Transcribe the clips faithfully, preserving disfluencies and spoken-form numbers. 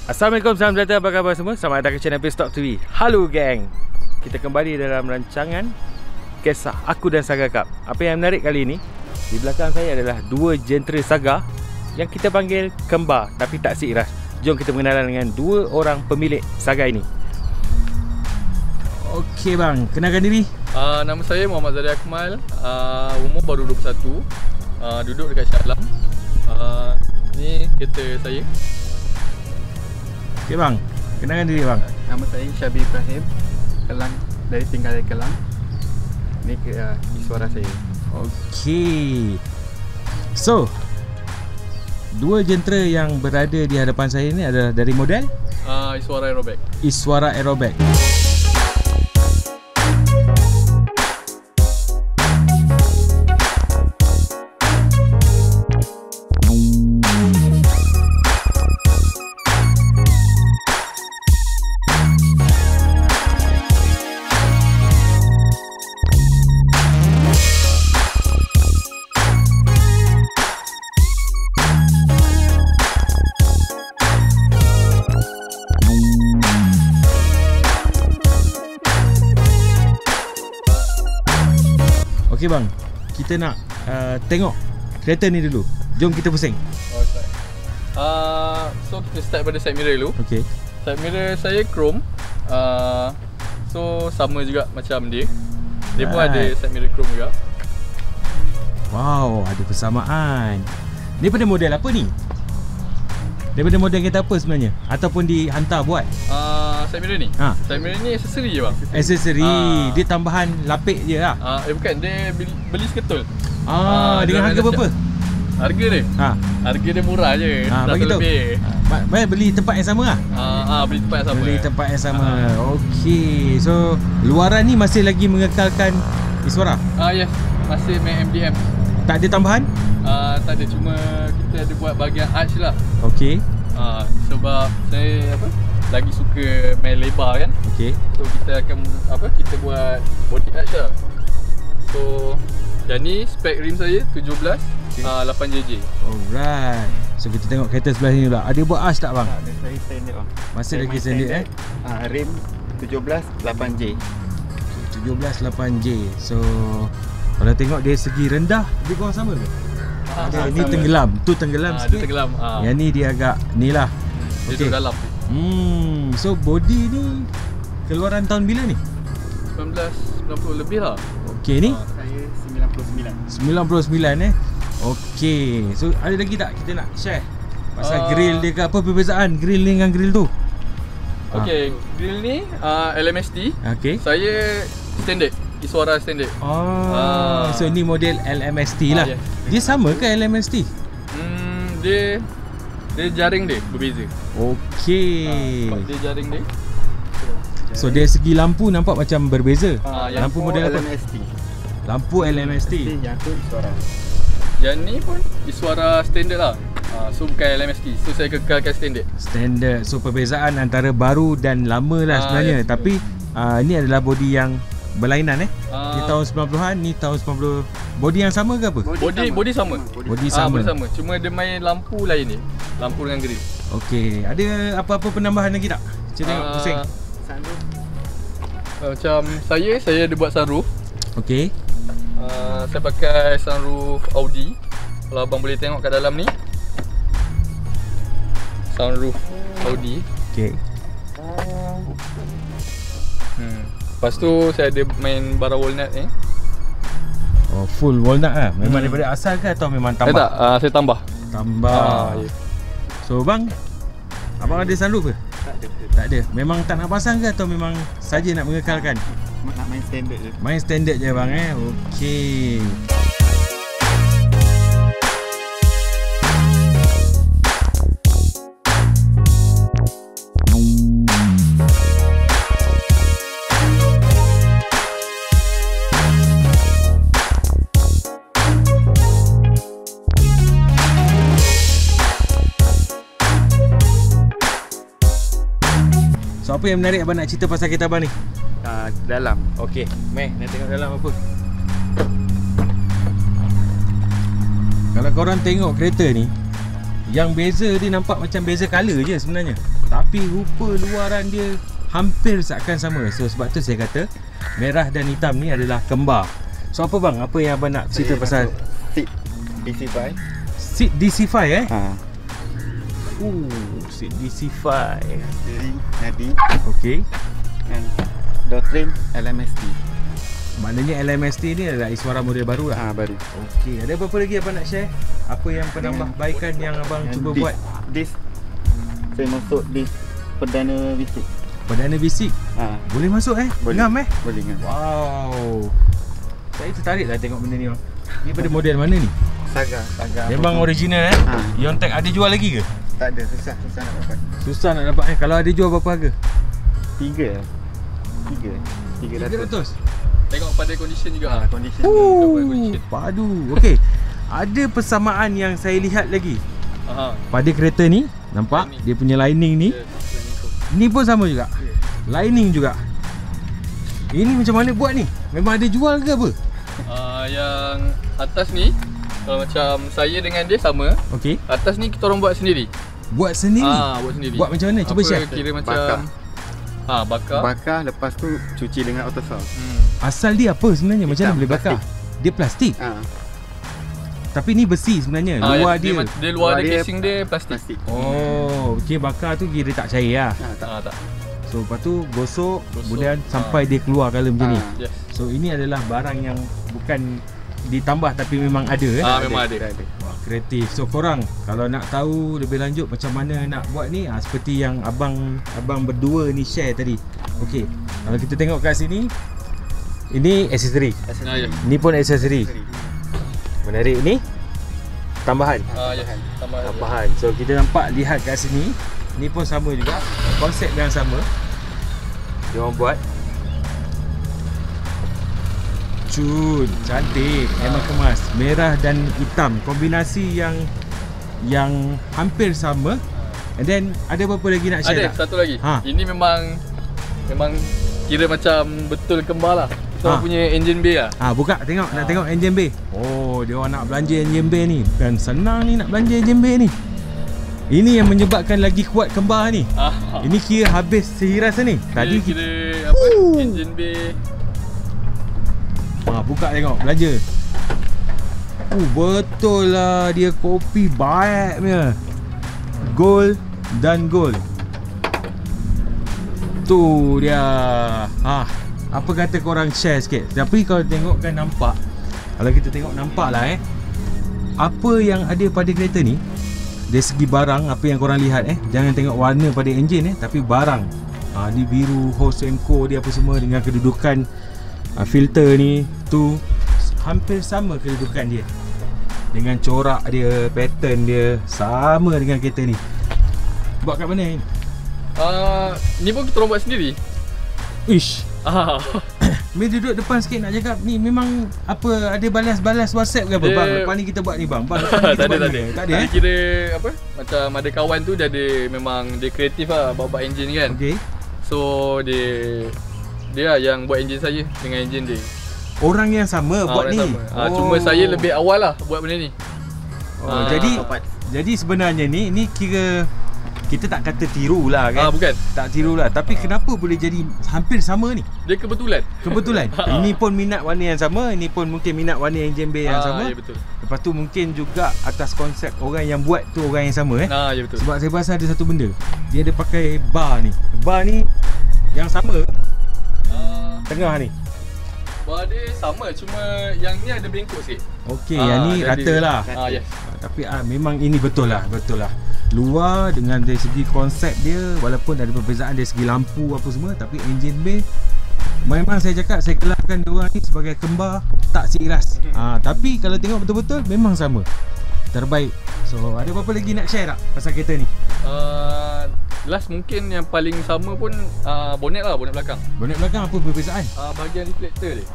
Assalamualaikum, salam sejahtera, apa khabar semua? Selamat datang ke channel Pitstop T V. Halo gang, kita kembali dalam rancangan kisah aku dan Saga Cup. Apa yang menarik kali ini, di belakang saya adalah dua jentera Saga yang kita panggil kembar tapi tak seiras. Jom kita mengenalan dengan dua orang pemilik Saga ini. Okey bang, kenalkan diri. Uh, nama saya Muhammad Zahri Akmal, uh, umur baru dua puluh satu, uh, duduk dekat Shah Alam. uh, Ni kereta saya. Okey bang, kenalkan diri bang. Nama saya Syabir Ibrahim, Kelang, dari tinggal di Kelang. Ni uh, suara saya. Okey. So, dua jentera yang berada di hadapan saya ini adalah dari model uh, Iswara Aerobag. Iswara Aerobag. Okey bang, kita nak uh, tengok kereta ni dulu. Jom kita pusing. Oh, uh, so kita start pada side mirror dulu. Okey. Side mirror saya chrome. uh, So sama juga macam dia. Dia pun Right. ada side mirror chrome juga. Wow, ada persamaan. Daripada model apa ni? Daripada model kereta apa sebenarnya? Ataupun dihantar buat? uh, Side mirror ni? Ha. Side mirror ni aksesori je bang. Aksesori. Ah. Dia tambahan lapik je lah. uh, Eh bukan, dia beli, beli seketul. Ah, Ah, dengan dia harga ada berapa? Harga dia? Ha. Harga dia murah je. Ah, Tak bagi tahu. lebih. Ah, baik, beli tempat yang sama lah. Ah, ah, beli tempat yang sama. Beli tempat yang sama. Ah. Okey. So, luaran ni masih lagi mengekalkan Iswara. Ah yes, masih main M D M. Tak ada tambahan? Ah, tak ada, cuma kita ada buat bahagian arch lah. Okey. Ah, sebab saya apa? Lagi suka main lebar kan. Okey. So kita akan apa? Kita buat body arch lah. So yang ni spek rim saya tujuh belas, okay. ah, lapan J J. Alright. So kita tengok kereta sebelah sini pula. Ada buat arch tak bang? Tak ada, saya standard bang. Masih Saya lagi main standard eh? uh, Rim tujuh belas lapan J. tujuh belas lapan J. So kalau tengok dari segi rendah, dia korang sama ke? Ah, Ada, sama. ni tenggelam. Tu tenggelam Ah, sikit. dia tenggelam. Ah. Yang ni dia agak ni lah. Dia Okey. duduk dalam. Hmm, so body ni keluaran tahun bila ni? sembilan belas sembilan puluh lebih lah. Okey ni Ah. Saya sembilan puluh sembilan. sembilan puluh sembilan eh. Okey. So ada lagi tak kita nak share pasal Uh, grill dia ke, apa perbezaan grill ni dengan grill tu? Okay, grill ni uh, L M S T. Okey. Saya standard, Iswara standard. Oh, Ah. so ni model L M S T lah. Ah, yes. Dia sama ke L M S T? Hmm, dia dia jaring dia berbeza. Okey. Ah, dia jaring dia. So dari segi lampu nampak macam berbeza. Ah, yang lampu model apa? L M S T. Lampu L M S T. Yang tu suara. Yang ni pun Iswara standard lah. Ah, so bukan L M S T. So saya kekalkan standard. Standard. So perbezaan antara baru dan lama lah Ah, sebenarnya. yes, Tapi uh, ni adalah body yang berlainan eh. Ah. Ni tahun sembilan puluhan, ni tahun sembilan puluh. Body yang sama ke apa? Body body sama. Body Ah, sama. body sama. Cuma dia main lampu lain ni. Lampu dengan grill. Okey. Ada apa-apa penambahan lagi tak? Kita tengok Ah, pusing. Sunroof. Macam saya, saya ada buat sunroof. Okey. Uh, saya pakai sunroof Audi. Kalau abang boleh tengok kat dalam ni, sunroof Audi. Okey. Hmm. Lepas tu saya ada main bara walnut ni. Oh, full walnut lah. Memang Hmm. daripada asal ke atau memang Eh tambah? tak, uh, saya tambah. Tambah. Ah, ya. So bang, abang ada sunroof ke? Tak ada. Tak ada. Memang tak nak pasang ke atau memang saja nak mengekalkan? Nak main standard je. Main standard je bang eh. Okey. So apa yang menarik abang nak cerita pasal kereta abang ni? Uh, dalam. Okey, meh nak tengok dalam apa. Kalau korang tengok kereta ni, yang beza dia nampak macam beza colour je sebenarnya. tapi rupa luaran dia hampir seakan sama. So sebab tu saya kata merah dan hitam ni adalah kembar. So apa bang, apa yang abang nak cerita pasal seat D C five? Seat D C five eh? Ha. Uh, seat D C five. Steering Nadi Okey. and door trim L M S T. Maknanya L M S T ni adalah Iswara model baru lah. Ha, baru. Okey, ada apa-apa lagi abang nak share? Apa yang penambahbaikan yang abang Yang cuba disc- buat? Disc saya masuk disc perdana bisik. Perdana bisik. Ha, Boleh masuk eh? boleh. Ngam eh? Boleh ngam. Wow. Saya tertarik lah tengok benda ni bang. Ni pada model mana ni? Saga, Saga. Memang apa pun. original eh? Ha. Yontech ada jual lagi ke? Tak ada, susah susah nak dapat. Susah nak dapat eh. Kalau ada jual berapa harga? Tiga. Tiga. Tiga tiga ratus. ratus. Tengok pada condition juga. Ha, condition. Uh, padu. Okey. Ada persamaan yang saya lihat lagi. Aha. Pada kereta ni, nampak Lining. dia punya lining ni. Yes, lining tu. Ni pun sama juga. Yeah. Lining juga. Ini macam mana buat ni? Memang ada jual ke apa? Uh, yang atas ni, kalau macam saya dengan dia sama. Okey. Atas ni kita orang buat sendiri. Buat sendiri. Ah, buat sendiri. Buat macam mana? Cuba Apa share. Kira macam Bakar. Ah, bakar. Bakar, lepas tu cuci dengan auto sauce. Hmm. Asal dia apa sebenarnya? Macam mana Hitam, boleh bakar? Dia plastik. Ha, Tapi ni besi sebenarnya. Ah, Luar dia, dia. dia, dia luar luar dia dia casing dia plastik. plastik. Oh, okey, bakar tu kira tak cair lah. Ha, tak. Ah, tak. So lepas tu gosok, Gosok. kemudian Ah. sampai dia keluar colour macam ni. Ah. Yes. So ini adalah barang yang bukan ditambah tapi memang ada eh. Ah, memang ada. ada. Wah, kreatif. So korang kalau nak tahu lebih lanjut macam mana nak buat ni, ah, seperti yang abang abang berdua ni share tadi. Okey. Kalau kita tengok kat sini, ini aksesori. Ah, ya. Ni pun aksesori. Menarik ni. Tambahan. Ah, ya. Tambah. Tambahan. So kita nampak lihat kat sini, ni pun sama juga. Konsep yang sama. Dia orang buat. Cun, cantik. Memang kemas. Merah dan hitam. Kombinasi yang yang hampir sama. And then ada apa-apa lagi nak share Ada tak? satu lagi. Ha. Ini memang memang kira macam betul kembar lah. Kita Ha. ha. punya engine bay lah. Ah, buka tengok, nak Ah. tengok engine bay. Oh, dia orang nak belanja engine bay ni. Bukan senang ni nak belanja engine bay ni. Ini yang menyebabkan lagi kuat kembar ni. Ah. Ini kira habis sehiras ni. Tadi Tadi kita kira apa? Ooh. Engine bay. ha, buka tengok, belanja. Uh, betul lah dia kopi baik punya. Gold dan gold. Tu dia. Ha, apa kata korang share sikit. Tapi kalau tengok kan nampak. Kalau kita tengok nampak lah eh. Apa yang ada pada kereta ni, dari segi barang, apa yang korang lihat eh, jangan tengok warna pada enjin eh, tapi barang. Ha, ni biru, hose and co dia apa semua dengan kedudukan ha, filter ni tu hampir sama kedudukan dia. Dengan corak dia, pattern dia sama dengan kereta ni. Buat kat mana ni? Ah, ni pun kita orang buat sendiri. Ish. Ah. Mei duduk depan sikit nak cakap ni memang apa ada balas-balas WhatsApp ke apa? Dia- Bang, lepas ni kita buat ni bang. Bang, lepas ni kita tak ada, buat tak ni. ada. Tak ada Dia eh? kira apa? Macam ada kawan tu dia ada memang dia kreatif lah buat-buat engine kan. Okey. So dia dia lah yang buat engine saya dengan engine dia. Orang yang sama Ah, buat orang ni. sama. Ah, cuma saya lebih awal lah buat benda ni. Oh, Ah. jadi jadi sebenarnya ni ni kira kita tak kata tiru lah kan. Ah, bukan. Tak tiru lah. Tapi kenapa boleh jadi hampir sama ni? Dia kebetulan. Kebetulan. Ini pun minat warna yang sama, ini pun mungkin minat warna engine bay yang Ah, sama. ya betul. Lepas tu mungkin juga atas konsep orang yang buat tu orang yang sama eh. Ah, ya betul. Sebab saya rasa ada satu benda. Dia ada pakai bar ni. Bar ni yang sama Ah, tengah ni. bar dia sama cuma yang ni ada bengkok sikit. Okey, Ah, yang ni jadi- rata lah. Ah, yes. Tapi ah, memang ini betul lah, betul lah. Luar dengan dari segi konsep dia, walaupun ada perbezaan dari segi lampu apa semua, tapi engine bay memang saya cakap, saya gelapkan dia orang ni sebagai kembar tak seiras. Ah, tapi kalau tengok betul-betul memang sama. Terbaik. So ada apa-apa lagi nak share tak pasal kereta ni? Uh, last mungkin yang paling sama pun uh, bonnet lah, bonnet belakang. Bonnet belakang apa perbezaan? Uh, bahagian reflektor dia.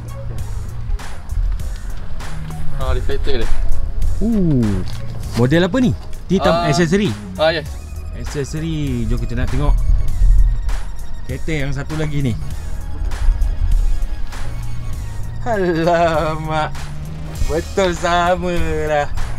Ah, uh, reflektor dia. Uh, model apa ni? Hitam Ah. aksesori. Ah, yes. Aksesori. Jom kita nak tengok kereta yang satu lagi ni. Alamak, betul sama lah.